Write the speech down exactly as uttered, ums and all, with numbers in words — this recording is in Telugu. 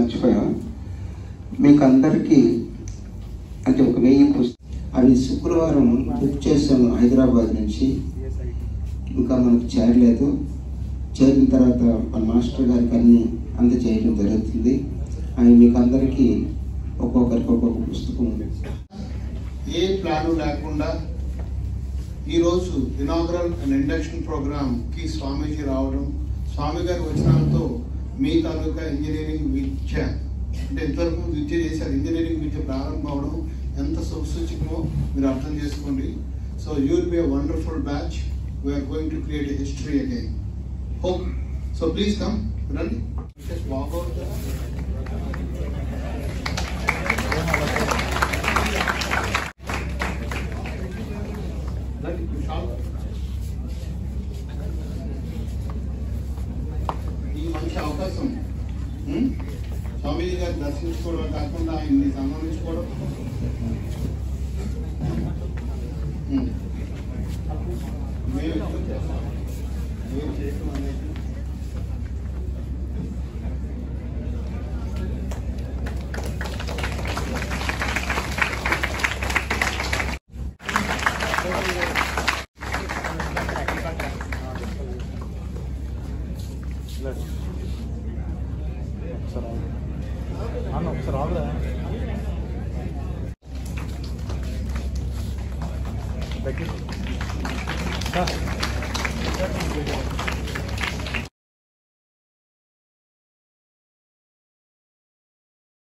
మర్చిపోయా, మీకు అందరికీ అంటే ఒక వెయ్యి పుస్తకం అవి శుక్రవారం బుక్ చేసాము హైదరాబాద్ నుంచి, ఇంకా మనకు చేరలేదు. చేరిన తర్వాత మన మాస్టర్ గారికి అన్ని అందజేయడం జరుగుతుంది. అవి మీకు అందరికీ ఒక్కొక్కరికి ఒక్కొక్క పుస్తకం. ఏ ప్లాను లేకుండా ఈరోజు ఇనాగరల్ అండ్ ఇండక్షన్ ప్రోగ్రామ్కి స్వామీజీ రావడం, స్వామి గారి వచనాలతో మీ తాలూకా ఇంజనీరింగ్ విద్య అంటే ఇంతవరకు విద్య చేశారు, ఇంజనీరింగ్ విద్య ప్రారంభం అవడం ఎంత శుభసూచకమో మీరు అర్థం చేసుకోండి. So you will be a wonderful batch. We're going to create a history again. Hope so please come రండి. ఈ మంచి అవకాశం స్వామీజీ గారిని దర్శించుకోవడం కాకుండా ఆయన్ని సన్మానించుకోవడం మేము చేయటం అనేది ఒకసారి రావుదా దగ్గర